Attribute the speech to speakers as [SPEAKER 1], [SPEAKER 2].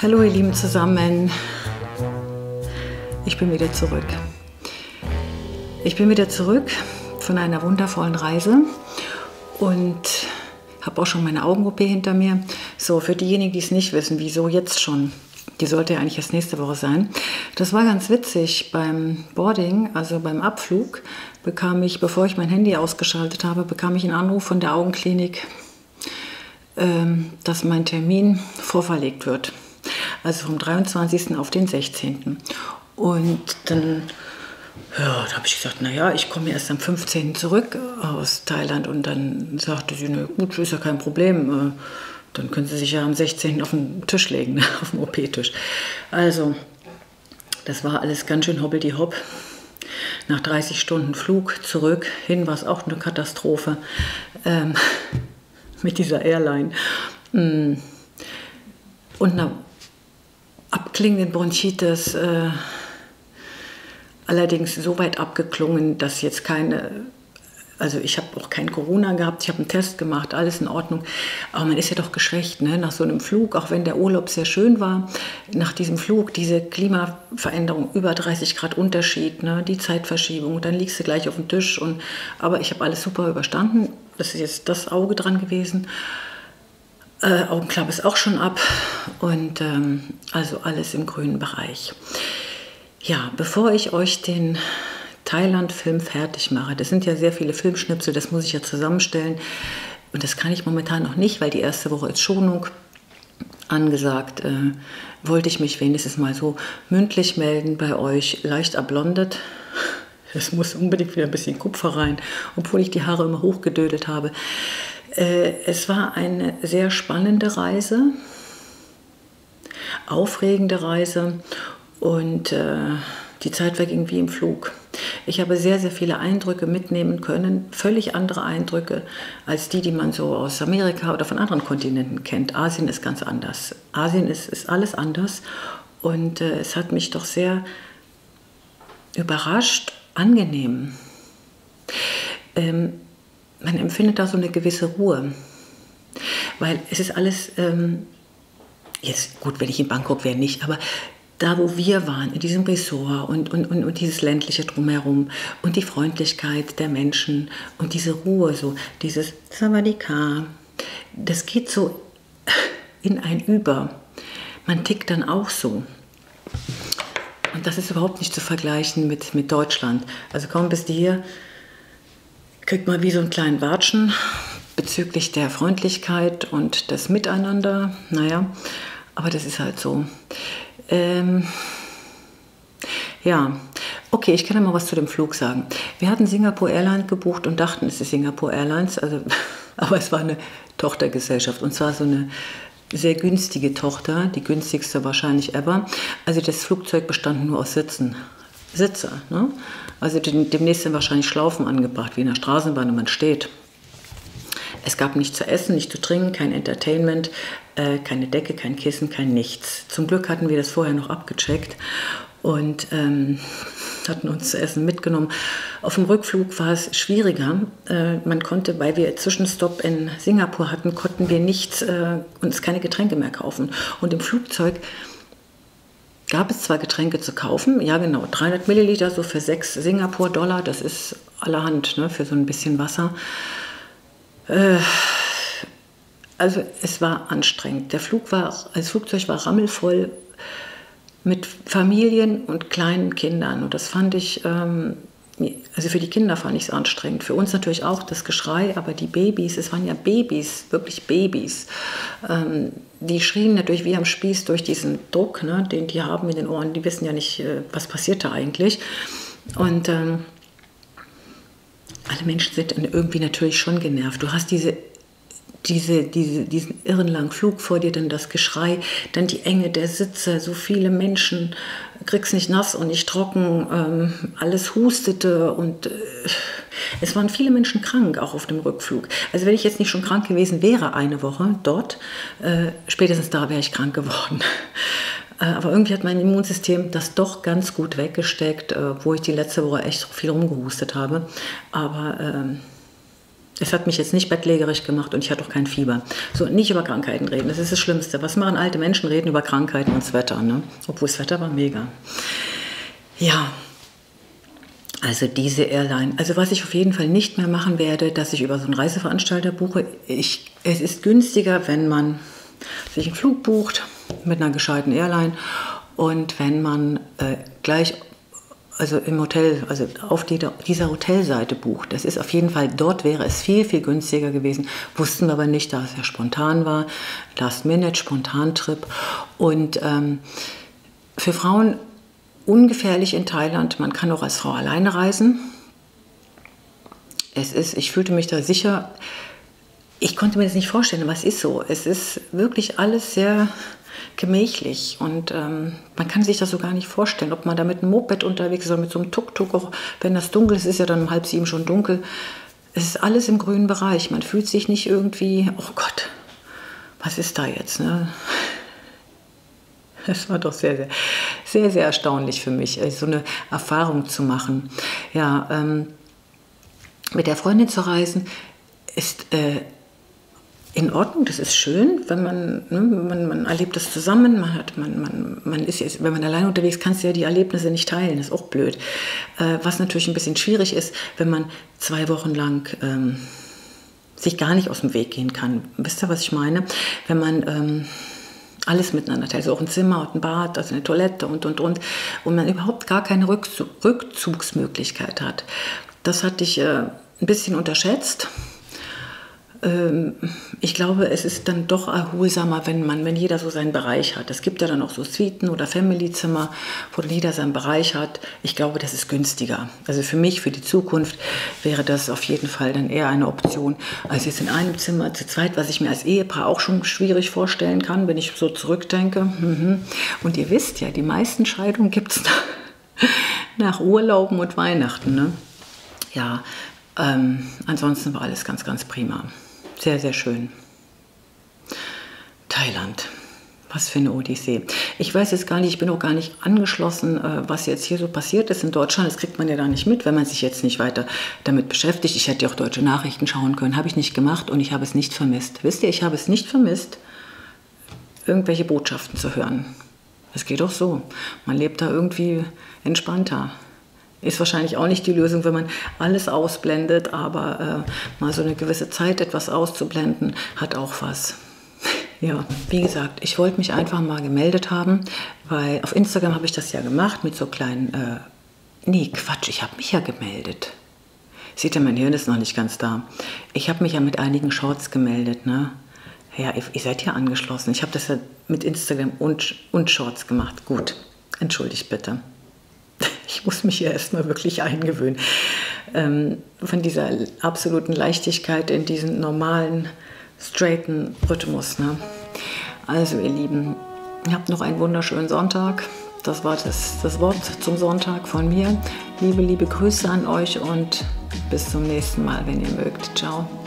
[SPEAKER 1] Hallo ihr Lieben zusammen, ich bin wieder zurück. Ich bin wieder zurück von einer wundervollen Reise und habe auch schon meine Augen-OP hinter mir. So, für diejenigen, die es nicht wissen, wieso jetzt schon? Die sollte ja eigentlich erst nächste Woche sein. Das war ganz witzig. Beim Boarding, also beim Abflug, bekam ich, bevor ich mein Handy ausgeschaltet habe, bekam ich einen Anruf von der Augenklinik, dass mein Termin vorverlegt wird. Also vom 23. auf den 16. Und dann, ja, da habe ich gesagt, naja, ich komme erst am 15. zurück aus Thailand. Und dann sagte sie, na gut, ist ja kein Problem. Dann können Sie sich ja am 16. auf den Tisch legen, auf dem OP-Tisch. Also, das war alles ganz schön hoppeldi-hopp. Nach 30 Stunden Flug zurück, hin war es auch eine Katastrophe mit dieser Airline. Und einer abklingenden Bronchitis, allerdings so weit abgeklungen, dass jetzt keine... Also ich habe auch kein Corona gehabt, ich habe einen Test gemacht, alles in Ordnung. Aber man ist ja doch geschwächt, ne? Nach so einem Flug, auch wenn der Urlaub sehr schön war, nach diesem Flug, diese Klimaveränderung, über 30 Grad Unterschied, ne? Die Zeitverschiebung, dann liegst du gleich auf dem Tisch. Aber ich habe alles super überstanden, das ist jetzt das Auge dran gewesen. Augenklappe ist auch schon ab und also alles im grünen Bereich. Ja, bevor ich euch den Thailand-Film fertig mache. Das sind ja sehr viele Filmschnipsel, das muss ich ja zusammenstellen. Und das kann ich momentan noch nicht, weil die erste Woche ist Schonung angesagt. Wollte ich mich wenigstens mal so mündlich melden bei euch, leicht erblondet. Es muss unbedingt wieder ein bisschen Kupfer rein, obwohl ich die Haare immer hochgedödelt habe. Es war eine sehr spannende Reise, aufregende Reise und die Zeit verging wie im Flug. Ich habe sehr, sehr viele Eindrücke mitnehmen können, völlig andere Eindrücke als die man so aus Amerika oder von anderen Kontinenten kennt. Asien ist ganz anders. Asien ist alles anders und es hat mich doch sehr überrascht, angenehm. Man empfindet da so eine gewisse Ruhe, weil es ist alles, jetzt gut, wenn ich in Bangkok wäre, nicht, aber da, wo wir waren, in diesem Resort und dieses ländliche Drumherum und die Freundlichkeit der Menschen und diese Ruhe, so dieses Sawadika, das geht so in ein Über. Man tickt dann auch so. Und das ist überhaupt nicht zu vergleichen mit Deutschland. Also kaum bist du hier, kriegt man wie so einen kleinen Watschen bezüglich der Freundlichkeit und des Miteinander. Naja, aber das ist halt so. Ja, okay, ich kann ja mal was zu dem Flug sagen. Wir hatten Singapore Airlines gebucht und dachten, es ist Singapore Airlines, also, aber es war eine Tochtergesellschaft und zwar so eine sehr günstige Tochter, die günstigste wahrscheinlich ever. Also das Flugzeug bestand nur aus Sitze, ne? Also demnächst sind wahrscheinlich Schlaufen angebracht, wie in der Straßenbahn, wenn man steht. Es gab nichts zu essen, nichts zu trinken, kein Entertainment, keine Decke, kein Kissen, kein nichts. Zum Glück hatten wir das vorher noch abgecheckt und hatten uns zu essen mitgenommen. Auf dem Rückflug war es schwieriger. Man konnte, weil wir Zwischenstopp in Singapur hatten, konnten wir uns keine Getränke mehr kaufen. Und im Flugzeug gab es zwar Getränke zu kaufen, ja genau, 300 Milliliter so für 6 Singapur-Dollar, das ist allerhand, ne, für so ein bisschen Wasser. Also es war anstrengend. Das Flugzeug war rammelvoll mit Familien und kleinen Kindern. Und das fand ich, also für die Kinder fand ich es anstrengend. Für uns natürlich auch das Geschrei, aber die Babys, es waren ja Babys, wirklich Babys. Die schrien natürlich wie am Spieß durch diesen Druck, ne, den die haben in den Ohren. Die wissen ja nicht, was passiert da eigentlich. Und alle Menschen sind irgendwie natürlich schon genervt. Du hast diesen irren langen Flug vor dir, dann das Geschrei, dann die Enge der Sitze, so viele Menschen, kriegst nicht nass und nicht trocken, alles hustete und es waren viele Menschen krank, auch auf dem Rückflug. Also wenn ich jetzt nicht schon krank gewesen wäre, eine Woche dort, spätestens da wäre ich krank geworden. Aber irgendwie hat mein Immunsystem das doch ganz gut weggesteckt, wo ich die letzte Woche echt viel rumgehustet habe. Aber Es hat mich jetzt nicht bettlägerig gemacht und ich hatte auch kein Fieber. So, nicht über Krankheiten reden, das ist das Schlimmste. Was machen alte Menschen? Reden über Krankheiten und das Wetter, ne? Obwohl das Wetter war mega. Ja, also diese Airline. Also was ich auf jeden Fall nicht mehr machen werde, dass ich über so einen Reiseveranstalter buche. Es ist günstiger, wenn man sich einen Flug bucht mit einer gescheiten Airline und wenn man gleich also im Hotel, also auf dieser Hotelseite bucht. Das ist auf jeden Fall, dort wäre es viel, viel günstiger gewesen. Wussten wir aber nicht, da es ja spontan war. Last Minute, Spontantrip. Und für Frauen ungefährlich in Thailand. Man kann auch als Frau alleine reisen. Ich fühlte mich da sicher. Ich konnte mir das nicht vorstellen, aber es ist so. Es ist wirklich alles sehr gemächlich und man kann sich das so gar nicht vorstellen, ob man da mit einem Moped unterwegs ist oder mit so einem Tuk-Tuk, auch wenn das dunkel ist, ist ja dann um 6:30 schon dunkel. Es ist alles im grünen Bereich. Man fühlt sich nicht irgendwie, oh Gott, was ist da jetzt? Ne? Das war doch sehr, sehr, sehr, sehr erstaunlich für mich, so eine Erfahrung zu machen. Ja, mit der Freundin zu reisen ist in Ordnung, das ist schön, wenn man erlebt das zusammen, man ist jetzt, wenn man allein unterwegs ist, kannst du ja die Erlebnisse nicht teilen, das ist auch blöd. Was natürlich ein bisschen schwierig ist, wenn man 2 Wochen lang sich gar nicht aus dem Weg gehen kann. Wisst ihr, was ich meine? Wenn man alles miteinander teilt, also auch ein Zimmer und ein Bad, also eine Toilette und man überhaupt gar keine Rückzugsmöglichkeit hat. Das hatte ich ein bisschen unterschätzt. Ich glaube, es ist dann doch erholsamer, wenn jeder so seinen Bereich hat. Es gibt ja dann auch so Suiten oder Family-Zimmer, wo dann jeder seinen Bereich hat. Ich glaube, das ist günstiger. Also für mich, für die Zukunft, wäre das auf jeden Fall dann eher eine Option, als jetzt in einem Zimmer zu zweit, was ich mir als Ehepaar auch schon schwierig vorstellen kann, wenn ich so zurückdenke. Und ihr wisst ja, die meisten Scheidungen gibt es nach Urlauben und Weihnachten. Ne? Ja, ansonsten war alles ganz, ganz prima. Sehr, sehr schön. Thailand. Was für eine Odyssee. Ich weiß jetzt gar nicht, ich bin auch gar nicht angeschlossen, was jetzt hier so passiert ist in Deutschland. Das kriegt man ja da nicht mit, wenn man sich jetzt nicht weiter damit beschäftigt. Ich hätte ja auch deutsche Nachrichten schauen können. Habe ich nicht gemacht und ich habe es nicht vermisst. Wisst ihr, ich habe es nicht vermisst, irgendwelche Botschaften zu hören. Es geht auch so. Man lebt da irgendwie entspannter. Ist wahrscheinlich auch nicht die Lösung, wenn man alles ausblendet, aber mal so eine gewisse Zeit etwas auszublenden, hat auch was. Ja, wie gesagt, ich wollte mich einfach mal gemeldet haben, weil auf Instagram habe ich das ja gemacht mit so kleinen, nee, Quatsch, ich habe mich ja gemeldet. Seht ihr, mein Hirn ist noch nicht ganz da. Ich habe mich ja mit einigen Shorts gemeldet, ne? Ja, ihr seid ja angeschlossen. Ich habe das ja mit Instagram und Shorts gemacht. Gut, entschuldigt bitte. Ich muss mich ja erstmal wirklich eingewöhnen. Von dieser absoluten Leichtigkeit in diesen normalen, straighten Rhythmus. Ne? Also ihr Lieben, habt noch einen wunderschönen Sonntag. Das war das Wort zum Sonntag von mir. Liebe, liebe Grüße an euch und bis zum nächsten Mal, wenn ihr mögt. Ciao.